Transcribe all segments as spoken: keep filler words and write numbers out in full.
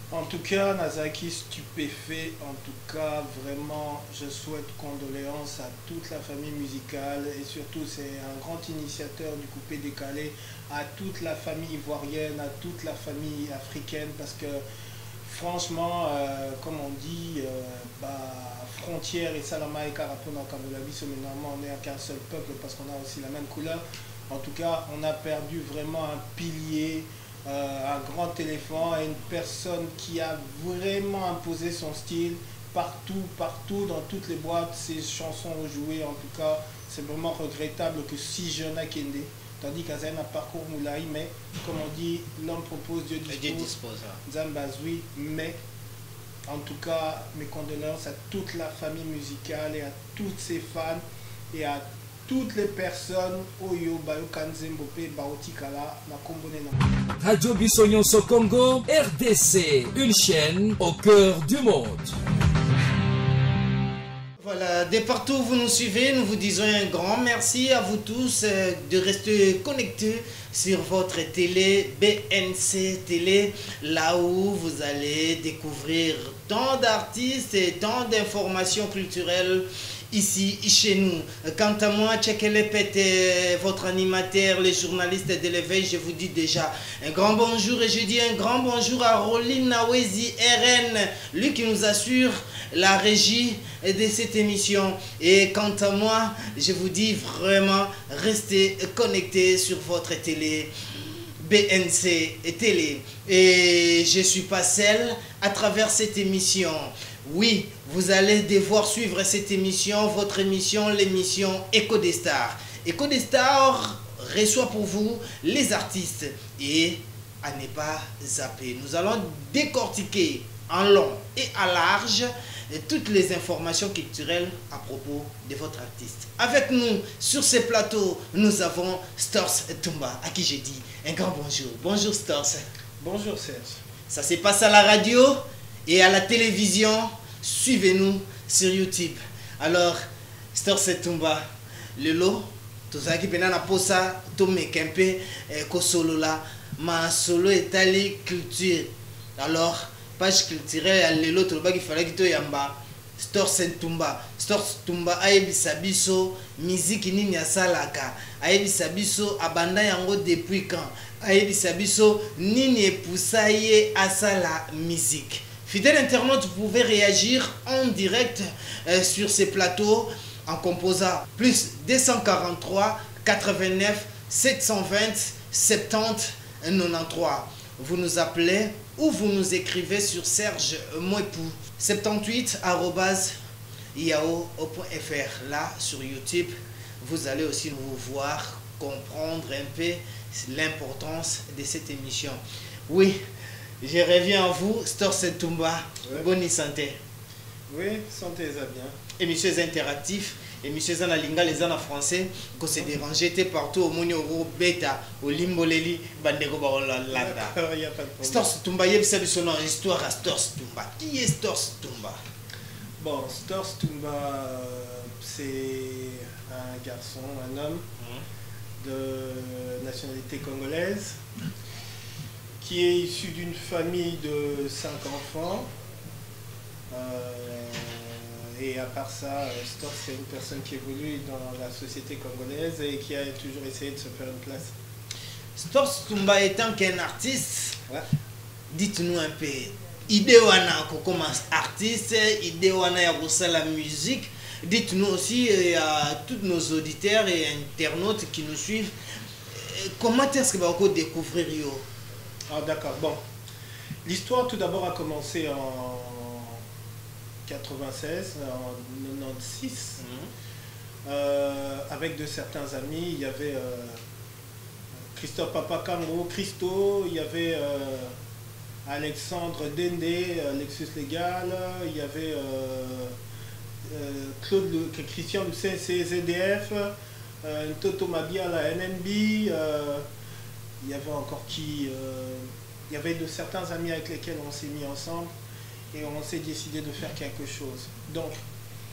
En tout cas, Nazaki stupéfait. En tout cas, vraiment, je souhaite condoléances à toute la famille musicale et surtout, c'est un grand initiateur du coupé décalé, à toute la famille ivoirienne, à toute la famille africaine, parce que franchement, euh, comme on dit, euh, bah, frontière et Salama et Karapona Kabulabi, mais normalement on est qu'un seul peuple parce qu'on a aussi la même couleur. En tout cas, on a perdu vraiment un pilier, euh, un grand éléphant et une personne qui a vraiment imposé son style partout, partout, dans toutes les boîtes, ses chansons ont joué. En tout cas, c'est vraiment regrettable que si jeune à Kende, tandis qu'Azen a un parcours moulaï, mais comme on dit, l'homme propose, Dieu dispose. Dieu dispose. Zambazoui, mais en tout cas, mes condoléances à toute la famille musicale et à toutes ses fans et à toutes les personnes Oyo Bayo Kanzembope Baotikala Nakombone na. Radio Bissonionso Congo, R D C, une chaîne au cœur du monde. Voilà, de partout où vous nous suivez, nous vous disons un grand merci à vous tous euh, de rester connectés sur votre télé B N C Télé, là où vous allez découvrir tant d'artistes et tant d'informations culturelles ici chez nous. Quant à moi, Tchekele Pete, votre animateur, les journalistes de l'éveil, je vous dis déjà un grand bonjour et je dis un grand bonjour à Roline Nawezi R N, lui qui nous assure la régie de cette émission. Et quant à moi, je vous dis vraiment, restez connectés sur votre télé B N C Télé. Et je ne suis pas seul à travers cette émission. Oui, vous allez devoir suivre cette émission, votre émission, l'émission Echo des Stars. Echo des Stars reçoit pour vous les artistes et à ne pas zapper. Nous allons décortiquer en long et à large toutes les informations culturelles à propos de votre artiste. Avec nous sur ce plateau, nous avons Stors Tumba, à qui j'ai dit un grand bonjour. Bonjour Stors. Bonjour Serge. Ça se passe à la radio et à la télévision. Suivez-nous sur YouTube. Alors, Stors Tumba, le lot, tout ça qui pena na posa, to mekempe, ko solo la, ma solo etali culture. Alors, page culturelle, le lot, il fallait que tu yamba. Stors Tumba, Stors Tumba, aebisa biso, musique nini asalaka, aebisa biso, abanda yango depuis quand, aebisa biso, nini epousaye asala musique. Fidèles internautes, vous pouvez réagir en direct euh, sur ces plateaux en composant plus deux cent quarante-trois quatre-vingt-neuf sept cent vingt soixante-dix quatre-vingt-treize. Vous nous appelez ou vous nous écrivez sur Serge Mouepou soixante-dix-huit arobase yahoo point F R. Là sur YouTube, vous allez aussi nous voir comprendre un peu l'importance de cette émission. Oui. Je reviens à vous, Stors Tumba. Ouais. Bonne santé. Oui, santé ça bien. Émissions interactifs, émissions en lingala, les en français, que c'est dérangé partout au monde au bêta, au limboleli, bandego barolanda. Il n'y a pas de problème. Stors Tumba, il y a son histoire à Stors Tumba. Qui est Stors Tumba? Bon, Stors Tumba, c'est un garçon, un homme mmh. de nationalité congolaise, qui est issu d'une famille de cinq enfants. Euh, et à part ça, Stors, c'est une personne qui évolue dans la société congolaise et qui a toujours essayé de se faire une place. Stors Tumba étant qu'un artiste, ouais. Dites-nous un peu, idée wana comme artiste, idée wana ya la musique, dites-nous aussi à tous nos auditeurs et internautes qui nous suivent, comment est-ce que vous allez découvrir yo? Ah d'accord, bon. L'histoire tout d'abord a commencé en quatre-vingt-seize, en quatre-vingt-seize, mmh. euh, avec de certains amis. Il y avait euh, Christophe Papakango, Christo, il y avait euh, Alexandre Dende, Lexus Légal, il y avait euh, euh, Claude Le, Christian Lucet, C Z D F, euh, Toto Mabia, la N N B. Euh, Il y avait encore qui... Euh, il y avait de certains amis avec lesquels on s'est mis ensemble et on s'est décidé de faire quelque chose. Donc,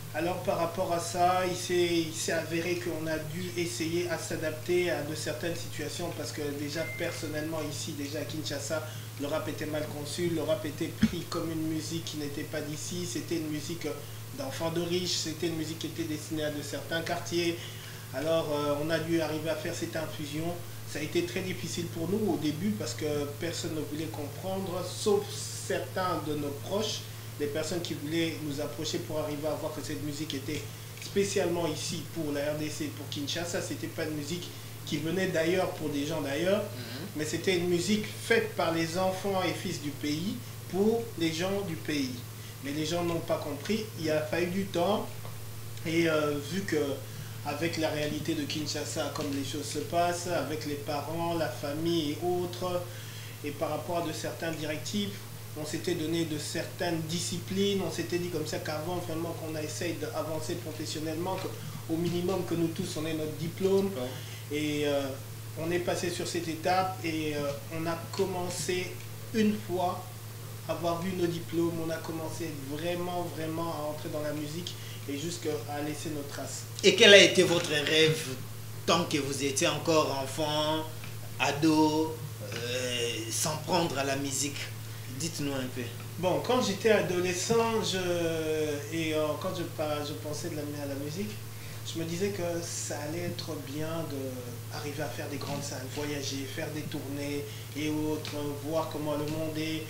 Alors par rapport à ça, il s'est avéré qu'on a dû essayer à s'adapter à de certaines situations parce que déjà personnellement ici, déjà à Kinshasa, le rap était mal conçu, le rap était pris comme une musique qui n'était pas d'ici, c'était une musique d'enfants de riches, c'était une musique qui était destinée à de certains quartiers. Alors euh, on a dû arriver à faire cette infusion. Ça a été très difficile pour nous au début parce que personne ne voulait comprendre, sauf certains de nos proches, des personnes qui voulaient nous approcher pour arriver à voir que cette musique était spécialement ici pour la R D C, pour Kinshasa. C'était pas une musique qui venait d'ailleurs pour des gens d'ailleurs, mm-hmm. mais c'était une musique faite par les enfants et fils du pays pour les gens du pays. Mais les gens n'ont pas compris, il a fallu du temps et euh, vu que avec la réalité de Kinshasa, comme les choses se passent, avec les parents, la famille et autres, et par rapport à de certaines directives, on s'était donné de certaines disciplines, on s'était dit comme ça qu'avant vraiment qu'on essaye d'avancer professionnellement, qu'au minimum que nous tous on ait notre diplôme. Et euh, on est passé sur cette étape et euh, on a commencé une fois à avoir vu nos diplômes, on a commencé vraiment vraiment à entrer dans la musique et jusqu'à laisser nos traces. Et quel a été votre rêve tant que vous étiez encore enfant, ado, euh, sans prendre à la musique? Dites-nous un peu. Bon, quand j'étais adolescent je, et euh, quand je, je pensais de la, à la musique, je me disais que ça allait être bien d'arriver à faire des grandes salles, voyager, faire des tournées et autres, voir comment le monde est,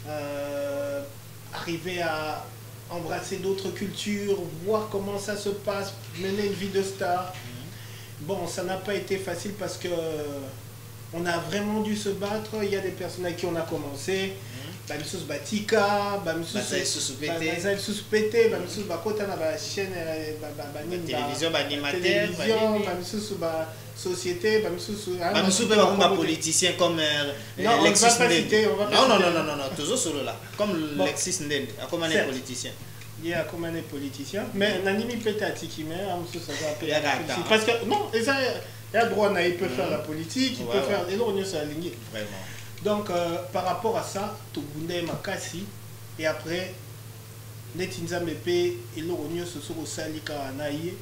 euh, arriver à embrasser d'autres cultures, voir comment ça se passe, mener une vie de star. Mmh. Bon, ça n'a pas été facile parce que on a vraiment dû se battre. Il y a des personnes avec qui on a commencé. Bamissous Batika, Bamissous Soupété, Bamissous Pété, Bamissous Bakota na ba chaîne télévision, animateur, Bamissous ba société, Bamissous Bamissous peut pas politicien comme non, Lexis Ndende. Non non non non non, toujours solo là, comme Lexis Ndende, comme un politicien. Il y a comme un politicien, mais Nanimi Pétati qui met Bamissous ça va appeler parce que non, il a droit na il peut faire la politique, il peut faire et l'on sur la ligne. Vraiment. Donc, euh, par rapport à ça, Tobunde Makasi, et après, Netinza Mepe et l'Oronio se sont au Salika Anaïe,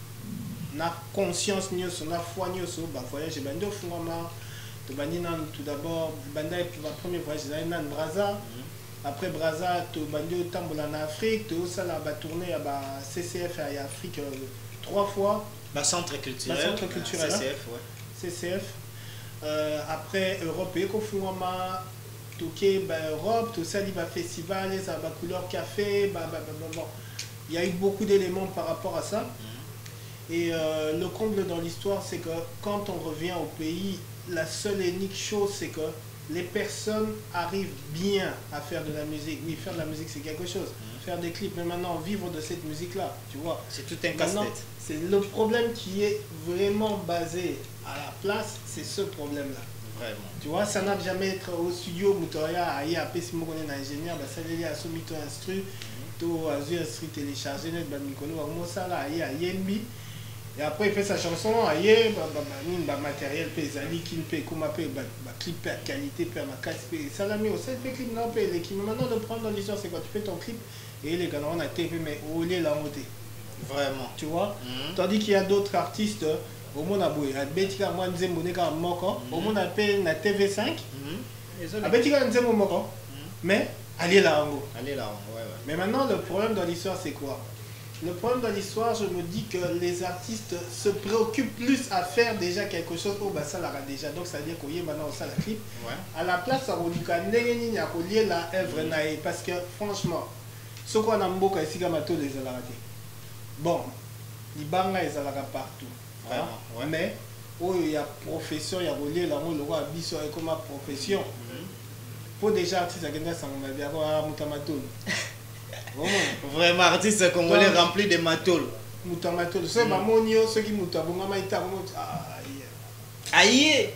na conscience, na foi, na voyage, et bando Fungama, tout d'abord, banda le premier voyage, c'est un Braza, après Braza, tu bando Tambola en Afrique, tu as la tournée à C C F et Afrique trois fois. Bah, centre culturel. Centre culturel. C C F, ouais. C C F. Euh, après Europe et Kofungama, Toké, bah, Europe, tout ça, il va festival, ça va couleur café, bah, bah, bah, bon. Il y a eu beaucoup d'éléments par rapport à ça. Mm-hmm. Et euh, le comble dans l'histoire, c'est que quand on revient au pays, la seule et unique chose, c'est que les personnes arrivent bien à faire de la musique. Oui, faire de la musique, c'est quelque chose. Mm-hmm. Faire des clips, mais maintenant, vivre de cette musique-là, tu vois. C'est tout un casse-tête. C'est le problème qui est vraiment basé à la place, c'est ce problème-là. Vraiment. Tu vois, ça n'a jamais été au studio, Moutoya, aïe, après si moi on est ingénieur, ça veut dire à ce mito instru, to azu instru téléchargé, net ban mikolo, moi ça là, aïe, aïe, mbi. Et après il fait sa chanson, aïe, bah bah bah, bah matériel, paysanni, qui paye, comme appelle, bah clip à qualité, per ma casse, ça l'a mis au set, fait clip non paye, l'équipe. Maintenant le prendre dans l'histoire, c'est quand tu fais ton clip et les gars on a T V, mais où est la montée? Vraiment. Tu vois, mm-hmm. Tandis qu'il y a d'autres artistes. Au monde a boué, à Betika, moi, nous avons un moko, au monde appelle na T V cinq, à Betika, nous avons un moko, mais allez là en haut. Allez là, ouais, ouais. Mais maintenant, le problème dans l'histoire, c'est quoi? Le problème dans l'histoire, je me dis que les artistes se préoccupent plus à faire déjà quelque chose, oh bah ça l'a déjà, donc ça veut dire qu'on y est maintenant ça la clip. Ouais. À la place, ça veut dire qu'il y a relié la œuvre, parce que franchement, ce qu'on a mboka ici, Gamato, les a raté. Bon, les bangas, ils ont partout. Vraiment, ouais. Mais oh, il y a profession, il y a relié là, on le voit biso et comme profession. Pour déjà artistes à Genda, ça m'a bien avoir Moutamatul. Vraiment artiste congolais rempli de matol. Moutamatul. C'est ma monio, ceux qui moutabonga maïta. Aïe.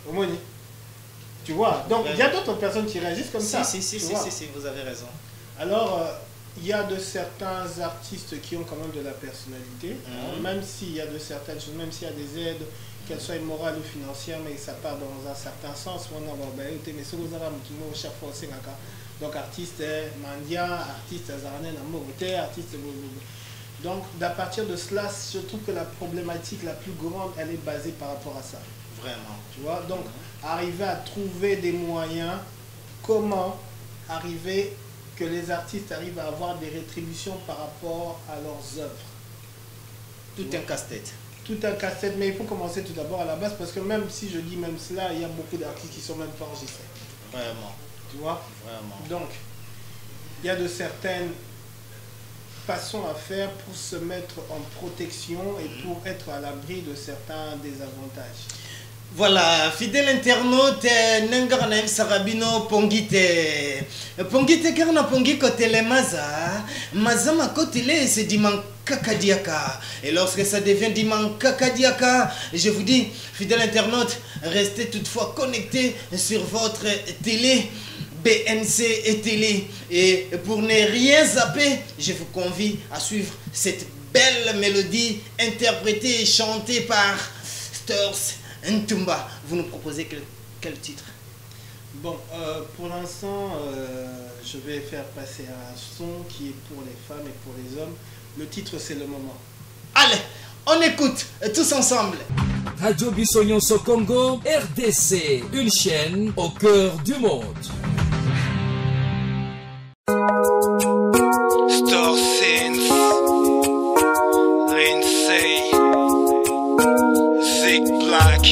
Tu vois, donc il y a d'autres personnes qui réagissent comme si, ça. Si, si, si, si, si, vous avez raison. Alors, euh, il y a de certains artistes qui ont quand même de la personnalité, mmh. hein, même s'il y a de certaines choses, même s'il y a des aides, qu'elles soient morales ou financières, mais ça part dans un certain sens. Donc artiste mandia, artiste zarane, artiste Donc, à partir de cela, je trouve que la problématique la plus grande, elle est basée par rapport à ça. Vraiment. Tu vois, donc, arriver à trouver des moyens, comment arriver que les artistes arrivent à avoir des rétributions par rapport à leurs œuvres. Tout un casse-tête. Tout un casse-tête, mais il faut commencer tout d'abord à la base, parce que même si je dis même cela, il y a beaucoup d'artistes qui sont même pas enregistrés. Vraiment. Tu vois? Vraiment. Donc, il y a de certaines façons à faire pour se mettre en protection et pour être à l'abri de certains désavantages. Voilà, fidèle internaute, Nengarnaim Sarabino Pongite. Pongite karna pongi kotele maza, maza makotele c'est diman kakadiaka. Et lorsque ça devient diman kakadiaka, je vous dis, fidèle internaute, restez toutefois connectés sur votre télé. B N C et télé. Et pour ne rien zapper, je vous convie à suivre cette belle mélodie interprétée et chantée par Stors Ntumba. Vous nous proposez quel, quel titre? Bon, euh, pour l'instant, euh, je vais faire passer un son qui est pour les femmes et pour les hommes. Le titre, c'est Le Moment. Allez, on écoute tous ensemble. Radio Bissonyonso Congo, R D C, une chaîne au cœur du monde. Star Sense, Lindsay, Zig Black.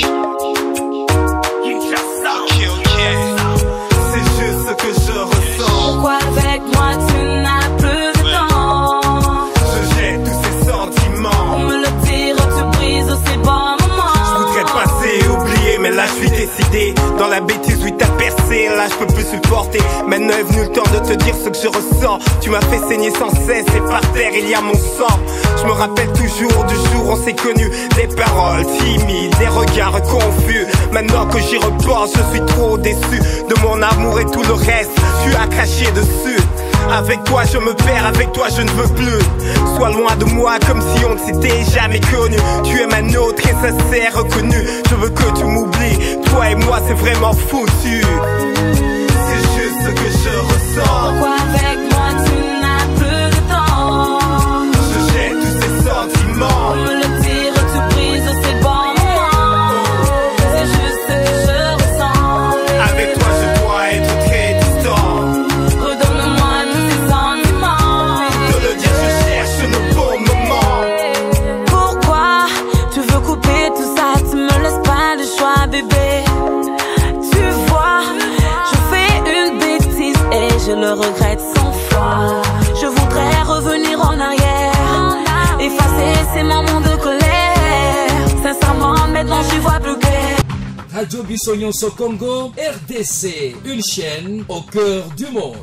Ok, ok, c'est juste ce que je ressens. Pourquoi avec moi tu n'as plus de temps? Je jette tous ces sentiments. On me le tire, tu brises ces bons moments. Je voudrais passer, oublier, mais là je suis décidé. Dans la bêtise, oui t'as percé, là je peux plus supporter. Maintenant est venu le temps de te dire ce que je ressens. Tu m'as fait saigner sans cesse et par terre il y a mon sang. Je me rappelle toujours du jour où on s'est connus. Des paroles timides, des regards confus. Maintenant que j'y repense, je suis trop déçu de mon amour et tout le reste. Tu as craché dessus. Avec toi je me perds, avec toi je ne veux plus. Sois loin de moi comme si on ne s'était jamais connu. Tu es ma nôtre et ça s'est reconnu. Je veux que tu m'oublies, toi et moi c'est vraiment foutu. C'est juste ce que je ressens. Pourquoi avec moi tu n'as plus de temps? Je jette tous ces sentiments. On me le tire, tu brises ces bons moments. C'est juste ce que je ressens. Avec toi je dois être très distant. Redonne-moi tous ces sentiments. De le dire je cherche le bon moment. Pourquoi tu veux couper tout ça? Tu me laisses pas le choix, bébé. Tu vois, je fais une bêtise et je le regrette cent fois. Je voudrais revenir en arrière, effacer ces moments de colère. Sincèrement, maintenant j'y vois plus clair. Radio Bissonyonso Congo, R D C, une chaîne au cœur du monde.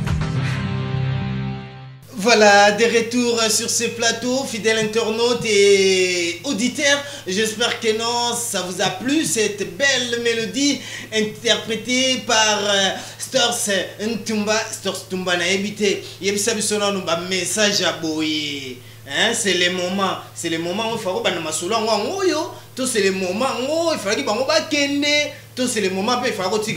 Voilà, des retours sur ce plateau, fidèles internautes et auditeurs. J'espère que non, ça vous a plu, cette belle mélodie interprétée par euh, Stors Ntumba. Stors Ntumba n'a évité. Il y a un message à boyer. Hein, c'est les moments, c'est les moments où il faut que nous tout c'est les moments où il faut que nous tout c'est les moments où il faut que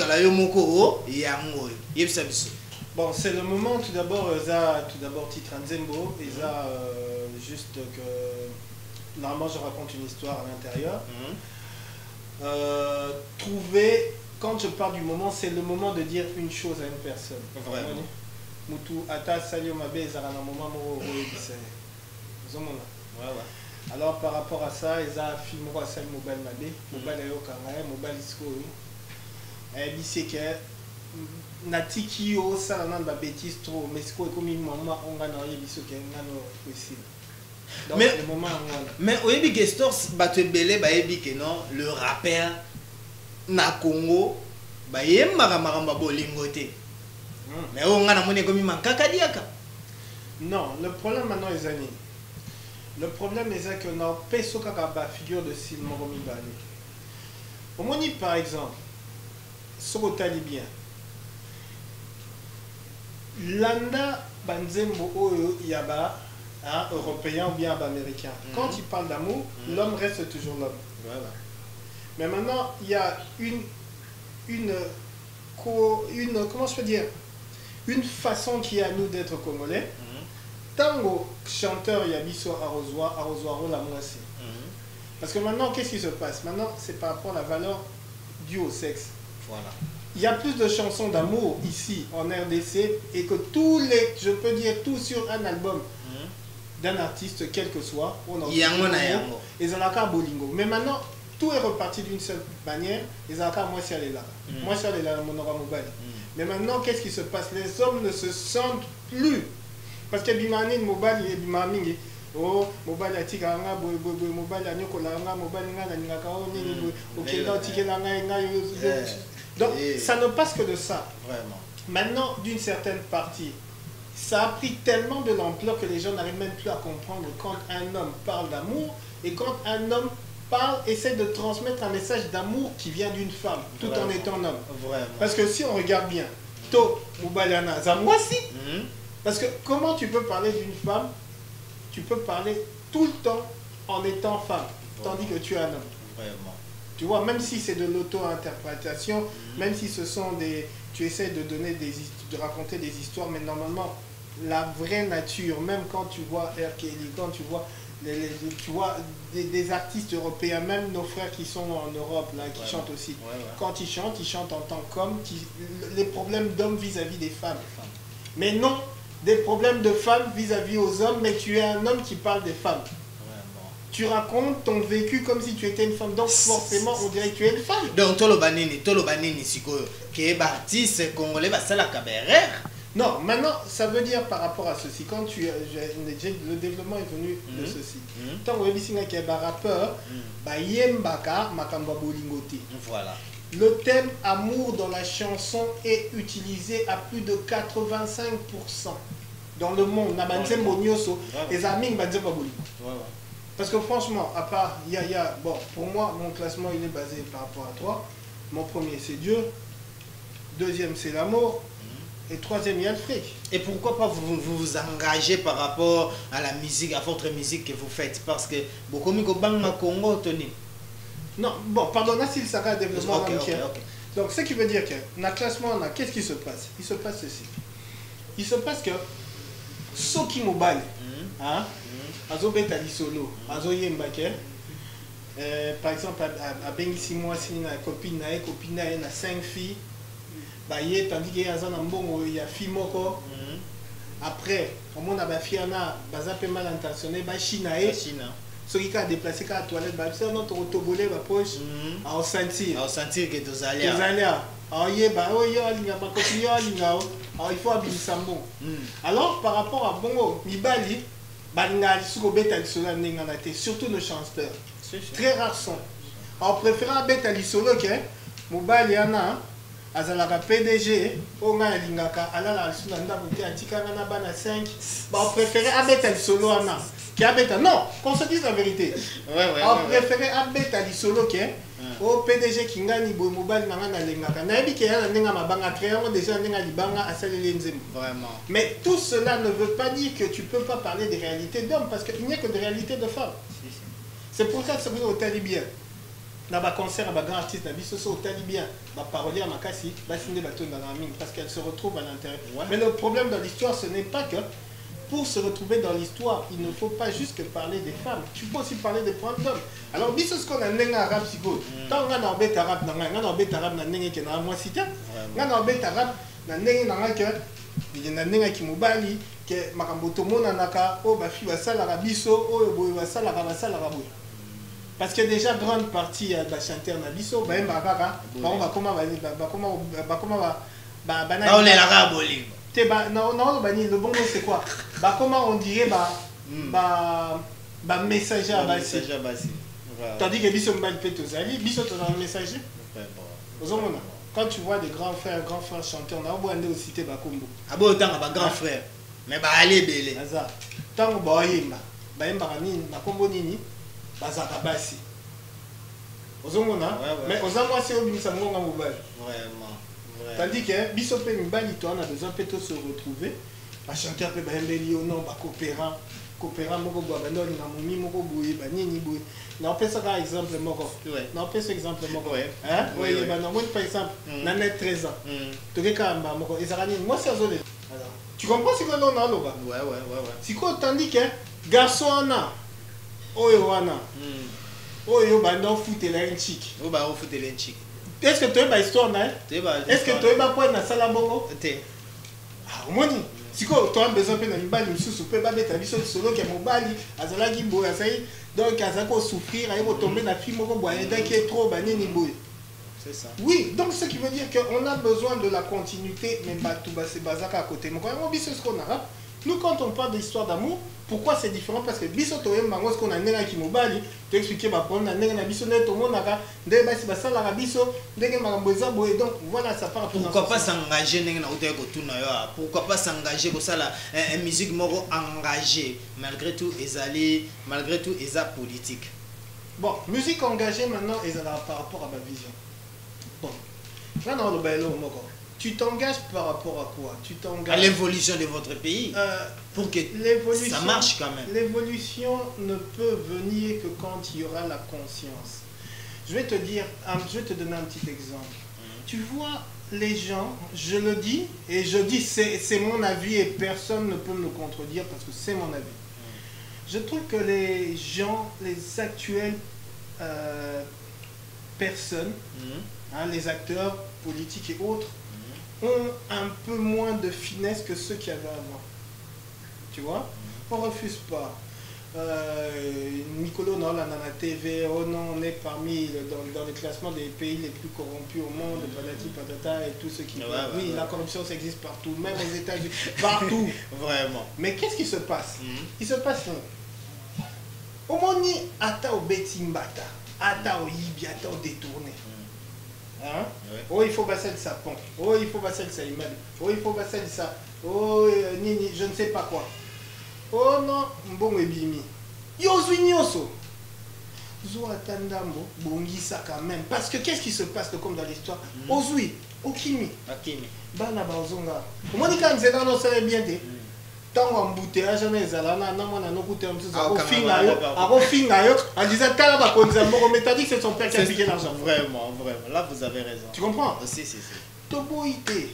nous Bon, c'est le moment, tout d'abord, ça, tout d'abord, titre Nzembo, et ça, euh, juste que, normalement, je raconte une histoire à l'intérieur. Mm-hmm. euh, trouver, quand je parle du moment, c'est le moment de dire une chose à une personne. Vraiment. Moutou, ata, salio, mabe, zara, na moment, mo, ouais, ouais. Alors, par rapport à ça, ils ont filmé à sali mobile mabe, mobile ayo kanga, mobile isko, et c'est que, natiki yo sala na ba bêtise trop mais c'est comme une maman on a na yebiso ke ngano possible. Donc mais le moment mais oyebi que Stors bato belé ba yebi que non le rappeur na Congo ba yemaka makamba bolingo te. Mais on a na mone comme mankaka diaka. Non, le problème maintenant est ani. Le problème est que na peso kaka ba figure de style moromi bale. Au moni par exemple soko tali bien. Landa Banzembo Oyo Yaba, hein, européen ou bien américain. Mm-hmm. Quand il parle d'amour, mm-hmm. l'homme reste toujours l'homme. Voilà. Mais maintenant, il y a une, une, une, comment je peux dire, une façon qui est à nous d'être congolais. Mm-hmm. tango chanteur yabiso arrosoir arrosoir la moitié. Parce que maintenant, qu'est-ce qui se passe? Maintenant, c'est par rapport à la valeur due au sexe. Voilà. Il y a plus de chansons d'amour ici en R D C et que tous les, je peux dire tout sur un album mm. d'un artiste, quel que soit, on a et Zalaka Bolingo. Mais maintenant, tout est reparti d'une seule manière. Et Zalaka, moi, c'est là. Moi, c'est là, mon aura mobile. Mais maintenant, qu'est-ce qui se passe? Les hommes ne se sentent plus. Parce que Bimani, mobile, il est Bimani. Oh, mobile atika nga boy boy boy mobile anyoko la nga mobile nga na ngaka o nini boy okenda tikela nga nga yo. Donc ça ne passe que de ça. Vraiment. Maintenant, d'une certaine partie, ça a pris tellement de l'ampleur que les gens n'arrivent même plus à comprendre quand un homme parle d'amour et quand un homme parle, essaie de transmettre un message d'amour qui vient d'une femme, tout Vraiment. En étant homme. Vraiment. Parce que si on regarde bien, to mubalana za moi si. Parce que comment tu peux parler d'une femme? Tu peux parler tout le temps en étant femme, tandis que tu es un homme. Vraiment. Tu vois, même si c'est de l'auto-interprétation, mmh. même si ce sont des... Tu essaies de donner des de raconter des histoires, mais normalement, la vraie nature, même quand tu vois R. Kelly, quand tu vois, les, les, tu vois des, des artistes européens, même nos frères qui sont en Europe, là, qui ouais, chantent aussi, ouais, ouais. Quand ils chantent, ils chantent en tant qu'hommes, les problèmes d'hommes vis-à-vis des femmes. Mais non, des problèmes de femmes vis-à-vis aux hommes, mais tu es un homme qui parle des femmes. Vraiment. Tu racontes ton vécu comme si tu étais une femme, donc forcément on dirait que tu es une femme. Donc tolo banini, tolo banini siko que baptiste congolais va ça la cabaret. Non, maintenant ça veut dire par rapport à ceci, quand tu le développement est venu mm -hmm. de ceci. Tant que vous avez un rappeur, bah yembaka makamba bolingoti. Voilà. Le thème amour dans la chanson est utilisé à plus de quatre-vingt-cinq pour cent dans le monde. Parce que franchement, à part, il y a, y a, bon, pour moi, mon classement il est basé par rapport à toi. Mon premier c'est Dieu, deuxième c'est l'amour, et troisième il y a le fric. Et pourquoi pas vous, vous vous engagez par rapport à la musique, à votre musique que vous faites? Parce que beaucoup de Congo, Tony. Non, bon, pardon, là, s'il s'arrête développement okay, okay, okay. Donc, ce qui veut dire que dans le classement, qu'est-ce qui se passe? Il se passe ceci. Il se passe que ceux qui m'oballent, hein, azo betali solo, azo yembake, par exemple, à Bengissi moi, si une copine, une copine, elle a cinq filles, bah, tandis qu'il y a un bon, il y a fille moko. Après, au moins, il y a fille, il y a mal intentionné, bah, Chinae. Ceux qui ont déplacé la toilette, c'est notre autobolé, ma poche, à sentir. À sentir que tu allais. Tu allais. Ah, il faut habiller ça bon. Alors, par rapport à Bongo, Mibali, surtout nos chanteurs. Très rares sont. En préférant Betali Solo, Mobali Yana, Azalaka P D G, Onga Lingaka, Alala Sulanda, Atika Nabana cinq, on préférait Betali Solo Ana. Qui a bêta. Non, qu'on se dise la vérité. Ouais, ouais, on ouais, préférait un bêta du solo qui est au P D G qui gagne au mobile nanga lengaka. Naïbi qui a nenga mabanga créant déjà nenga libanga à celle Vraiment. Mais tout cela ne veut pas dire que tu peux pas parler des réalités d'hommes parce qu'il n'y a que des réalités de femmes. C'est pour ça que c'est au talibien. Dans un concert, un grand artiste, au talibien, va parler à Makassi, va signer la tonne dans la mine parce qu'elle se retrouve à l'intérieur. Ouais. Mais le problème dans l'histoire, ce n'est pas que pour se retrouver dans l'histoire, il ne faut pas juste que parler des femmes. Tu peux aussi parler des points d'hommes. Alors, bis ce qu'on a un arabe psycho. Tant qu'on a un bête arabe, on a un bête arabe, on a un bête arabe, on a un bête arabe, on a un bête arabe, il y a un bête qui m'obali, que Makamboto Monanaka, oh, ma fille va ça la rabiso, oh, boy va ça la rabassa la rabouille. Parce que déjà, grande partie de la chanteur Nabiso, bah, bah, bah, on va comment va, bah, comment va, comment va, bah, bah, on est l'arabe, Olive. Bah, non, non, le bon mot c'est quoi? Bah, comment on dirait bah, mm. bah, bah, messager à Bassi. Tandis que Bissot m'a fait tous aller, Bissot a un messager. Quand tu vois des grands frères, grands frères chanteurs, on a beau aller au cité Bakombo. Ah bon, autant à grand frère. Mais bah, allez, belle. Tant que bah, yemba, bah, yemba, Bakombo nini, bah, zaka Bassi. Mais aux amours, c'est au Bimisa Monga Mobile. Vraiment. Tandis que Bissopé Mibali, on a besoin de se retrouver. À chanter un peu de non, coopérant, coopérant, moko boabano, ni namumi, moko boué, bani ni boué. Non, on peut ça par exemple, moko. Non, on peut ce exemple, moko. Hein? Oui, oui. Ben, non, moi, par exemple, nanet treize ans. Tu veux quand même, moko. Et ça moi, c'est azolé. Alors, Tu comprends ce que l'on a là? Ouais, ouais, ouais, ouais. Si quoi, tandis que garçon ana, oyo ana, oyo bando foot et la chic. Oh bah, on fout des lentilles. Est-ce que tu as une histoire là? Est-ce que tu as une point dans la salle bongo? Ah, au moins, si quoi, tu as besoin de une balle, une sous peut pas mettre la vie sur le solo qui est mon bali, azala qui boit, ça y est, donc azako souffrir, il va tomber dans la fille mon bois, et qui est trop bané ni boy. C'est ça. Oui, donc ce qui veut dire qu'on a besoin de la continuité, mais tout c'est bazaka à côté. Mais quand on dit ce qu'on a, nous quand on parle d'histoire d'amour, pourquoi c'est différent? Parce que biso to yem bango ce qu'on a nena ki mobali, tu expliquer ba prendre nena na biso net au monde naka, de ba si ba sala la biso, de ke makambo eza boye. Donc voilà, ça part. Pourquoi pas s'engager nena uté ko tuna yo? Pourquoi pas s'engager ko sala une musique moko engagée malgré tout ezali, malgré tout eza politique. Bon, musique engagée maintenant ezala par rapport à ma vision. Bon. Là dans le bailo moko. Tu t'engages par rapport à quoi? Tu t'engages à l'évolution de votre pays, euh, pour que ça marche quand même. L'évolution ne peut venir que quand il y aura la conscience. Je vais te dire, je vais te donner un petit exemple. Mmh. Tu vois, les gens, je le dis, et je dis c'est mon avis et personne ne peut me le contredire parce que c'est mon avis. Mmh. Je trouve que les gens, les actuelles euh, personnes, mmh. hein, les acteurs politiques et autres, ont un peu moins de finesse que ceux qui avaient avant. Tu vois? On ne refuse pas. Euh, Nicolo, non, là, dans la T V, oh non, on est parmi, dans, dans le classement des pays les plus corrompus au monde, patati patata et tout ce qui... Ouais, ouais, oui, ouais. La corruption, ça existe partout, même aux États-Unis, partout. Vraiment. Mais qu'est-ce qui se passe? Mm-hmm. Il se passe... Au moins, ata au betimbata, ata au yibi, ata au détourné. Hein? Ouais. Oh, il faut passer le sapon. Oh, il faut passer le saïmal. Oh, il faut passer le ça. Oh, euh, nini, je ne sais pas quoi. Oh non, bon et bimi. Yozui nyoso. Zo atandambo, bongi ça quand même. Parce que qu'est-ce qui se passe comme dans l'histoire? Mm. Ozui, okimi. Okimi. Bana bazonga. Au moins, quand c'est dans nos salles bien té. Tant embouteillage jamais zalana na mona no coûter un peu ça au finga yo au finga yo en disant tala ba konza mboko mais t'as dit que c'est son père qui a piqué l'argent. Vraiment, vraiment, là vous avez raison. Tu comprends? Si, si, si. Toboïté.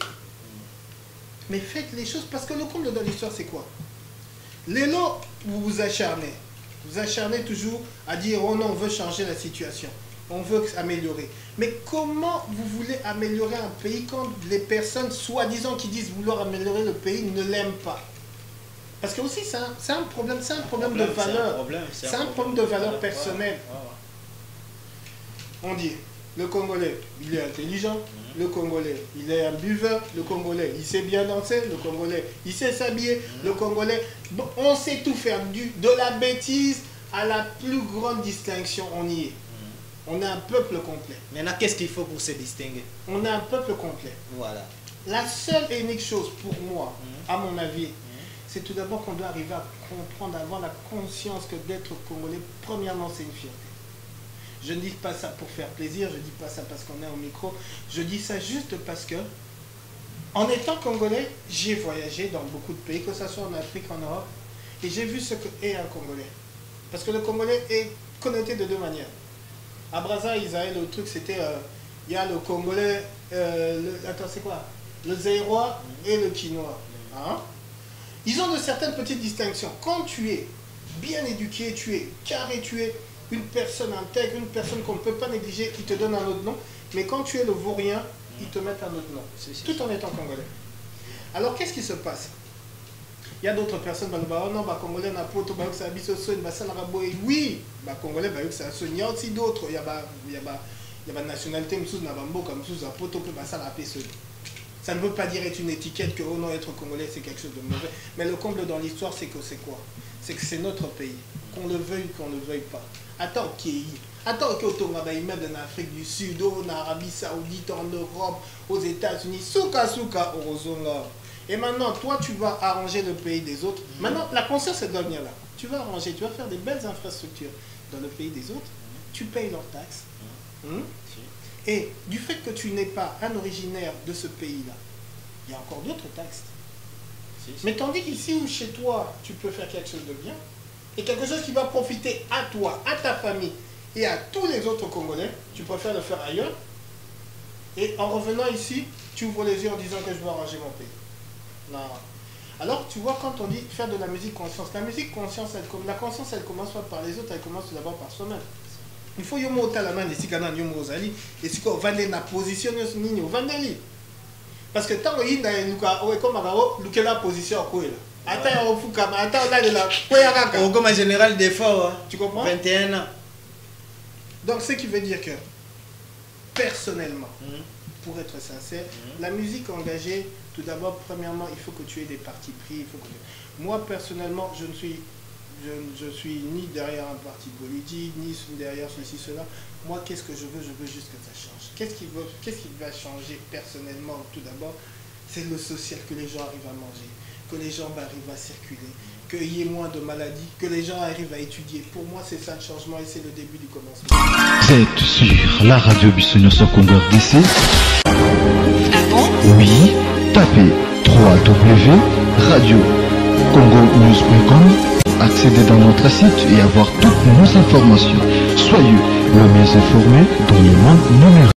Mais faites les choses parce que le comble de l'histoire c'est quoi? Les lots, vous vous acharnez. Vous acharnez toujours à dire oh non, on veut changer la situation. On veut améliorer. Mais comment vous voulez améliorer un pays quand les personnes soi-disant qui disent vouloir améliorer le pays ne l'aiment pas? Parce que aussi, c'est un, un problème, c'est un, un problème, problème de valeur. C'est un, un problème de valeur personnelle. Ouais, ouais. On dit, le Congolais, il est intelligent. Mm-hmm. Le Congolais, il est un buveur. Le Congolais, il sait bien danser. Le Congolais, il sait s'habiller. Mm-hmm. Le Congolais, bon, on sait tout faire. Du, de la bêtise à la plus grande distinction, on y est. Mm-hmm. On est un peuple complet. Maintenant, qu'est-ce qu'il faut pour se distinguer? On est un peuple complet. Voilà. La seule et unique chose pour moi, mm-hmm. à mon avis, c'est tout d'abord qu'on doit arriver à comprendre, à avoir la conscience que d'être Congolais, premièrement, c'est une fierté. Je ne dis pas ça pour faire plaisir, je ne dis pas ça parce qu'on est au micro, je dis ça juste parce que, en étant Congolais, j'ai voyagé dans beaucoup de pays, que ce soit en Afrique, en Europe, et j'ai vu ce qu'est un Congolais. Parce que le Congolais est connoté de deux manières. À Brazza, Isaël, le truc, c'était, euh, il y a le Congolais, euh, le, attends, c'est quoi? Le Zaïrois et le Quinois. Hein? Ils ont de certaines petites distinctions. Quand tu es bien éduqué, tu es carré, tu es une personne intègre, une personne qu'on ne peut pas négliger, ils te donnent un autre nom. Mais quand tu es le vaurien, ils te mettent un autre nom. Tout en étant congolais. Alors qu'est-ce qui se passe? Il y a d'autres personnes qui disent oh non, bah, congolais n'a pas tout, bah, ça oui, bah, congolais, bah, ça il y a aussi d'autres. Il y a la nationalité, ça ne veut pas dire être une étiquette que oh non, être congolais c'est quelque chose de mauvais. Mais le comble dans l'histoire, c'est que c'est quoi? C'est que c'est notre pays. Qu'on le veuille, qu'on ne le veuille pas. Attends, qui Attends, que tu as immeuble en Afrique du Sud, en Arabie Saoudite, en Europe, aux États-Unis, souka souka, orozonga. Et maintenant, toi, tu vas arranger le pays des autres. Maintenant, la conscience, elle doit venir là. Tu vas arranger, tu vas faire des belles infrastructures dans le pays des autres. Tu payes leurs taxes. Hum? Et du fait que tu n'es pas un originaire de ce pays-là, il y a encore d'autres taxes. Si, si. Mais tandis qu'ici ou chez toi, tu peux faire quelque chose de bien, et quelque chose qui va profiter à toi, à ta famille, et à tous les autres Congolais, tu préfères le faire ailleurs. Et en revenant ici, tu ouvres les yeux en disant que je dois arranger mon pays. Non. Alors, tu vois, quand on dit faire de la musique conscience, la musique conscience, elle, la conscience, elle commence pas par les autres, elle commence d'abord par soi-même. Il faut yomo talama de sikana yomo ozali et si ko vande na position nini ovandeli. Parce que tant que na luka o comme agao luka la position ko là. Attends on fuka ma attends là de la koya kaka. Oh, comme un général d'effort, hein. Tu comprends? vingt et un ans. Donc ce qui veut dire que personnellement, Mm. pour être sincère, Mm. la musique engagée, tout d'abord, premièrement, il faut que tu aies des partis pris. Il faut que tu... Moi, personnellement, je ne suis, je, je suis ni derrière un parti politique, ni derrière ceci, cela. Moi, qu'est-ce que je veux? Je veux juste que ça change. Qu'est-ce qui, veut... qu'est-ce qui va changer personnellement, tout d'abord? C'est le social, que les gens arrivent à manger, que les gens arrivent à circuler, qu'il y ait moins de maladies, que les gens arrivent à étudier. Pour moi, c'est ça le changement et c'est le début du commencement. Vous êtes sur la radio Bissonio Congo R D C. Oui, tapez w w w point radio congo news point com, accédez dans notre site et avoir toutes nos informations. Soyez le mieux informé dans le monde numérique.